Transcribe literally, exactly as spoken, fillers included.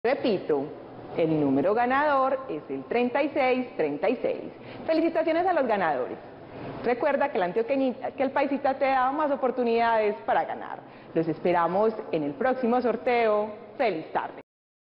Repito, el número ganador es el treinta y seis treinta y seis. Felicitaciones a los ganadores. Recuerda que el antioqueñita, que el paisita te da más oportunidades para ganar. Los esperamos en el próximo sorteo. ¡Feliz tarde!